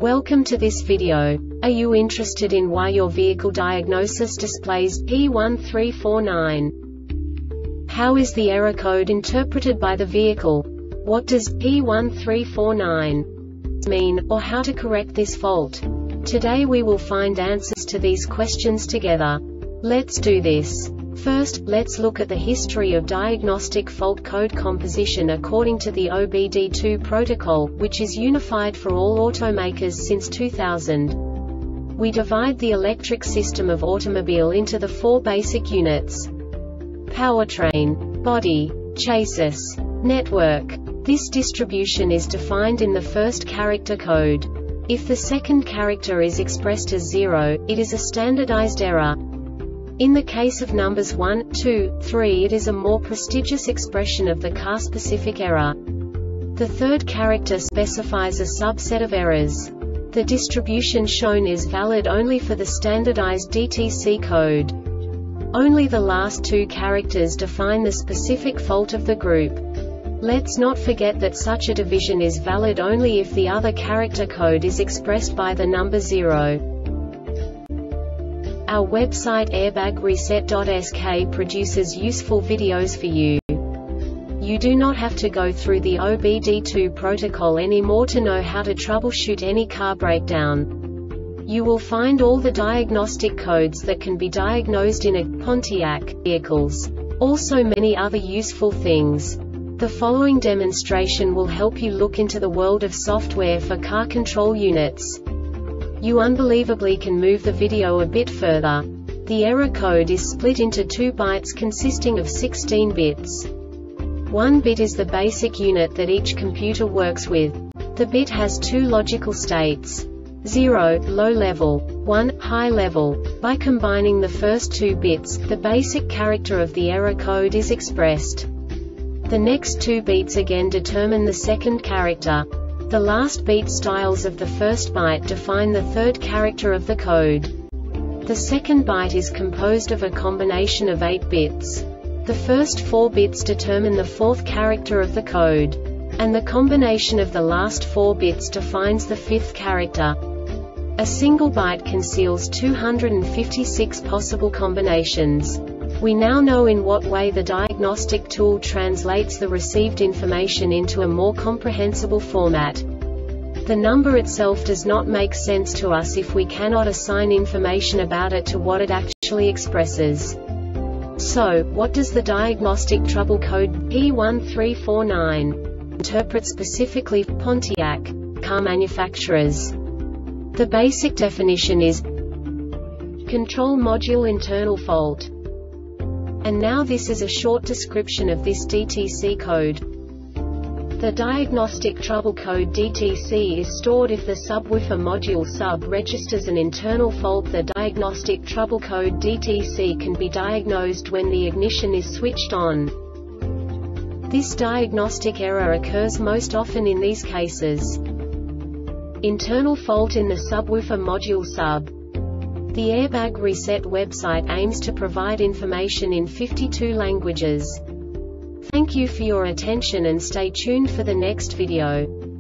Welcome to this video. Are you interested in why your vehicle diagnosis displays P1349? How is the error code interpreted by the vehicle? What does P1349 mean, or how to correct this fault? Today we will find answers to these questions together. Let's do this. First, let's look at the history of diagnostic fault code composition according to the OBD2 protocol, which is unified for all automakers since 2000. We divide the electric system of automobile into the four basic units: powertrain, body, chassis, network. This distribution is defined in the first character code. If the second character is expressed as 0, it is a standardized error. In the case of numbers 1, 2, 3, it is a more prestigious expression of the car-specific error. The third character specifies a subset of errors. The distribution shown is valid only for the standardized DTC code. Only the last two characters define the specific fault of the group. Let's not forget that such a division is valid only if the other character code is expressed by the number 0. Our website airbagreset.sk produces useful videos for you. You do not have to go through the OBD2 protocol anymore to know how to troubleshoot any car breakdown. You will find all the diagnostic codes that can be diagnosed in a Pontiac vehicles. Also many other useful things. The following demonstration will help you look into the world of software for car control units. You unbelievably can move the video a bit further. The error code is split into 2 bytes consisting of 16 bits. 1 bit is the basic unit that each computer works with. The bit has 2 logical states: 0, low level, 1, high level. By combining the first 2 bits, the basic character of the error code is expressed. The next 2 beats again determine the second character. The last beat styles of the first byte define the third character of the code. The second byte is composed of a combination of 8 bits. The first 4 bits determine the fourth character of the code. And the combination of the last 4 bits defines the fifth character. A single byte conceals 256 possible combinations. We now know in what way the diagnostic tool translates the received information into a more comprehensible format. The number itself does not make sense to us if we cannot assign information about it to what it actually expresses. So, what does the diagnostic trouble code P1349 interpret specifically for Pontiac car manufacturers? The basic definition is control module internal fault. And now this is a short description of this DTC code. The diagnostic trouble code DTC is stored if the subwoofer module sub registers an internal fault. The diagnostic trouble code DTC can be diagnosed when the ignition is switched on. This diagnostic error occurs most often in these cases: internal fault in the subwoofer module sub. The Airbag Reset website aims to provide information in 52 languages. Thank you for your attention and stay tuned for the next video.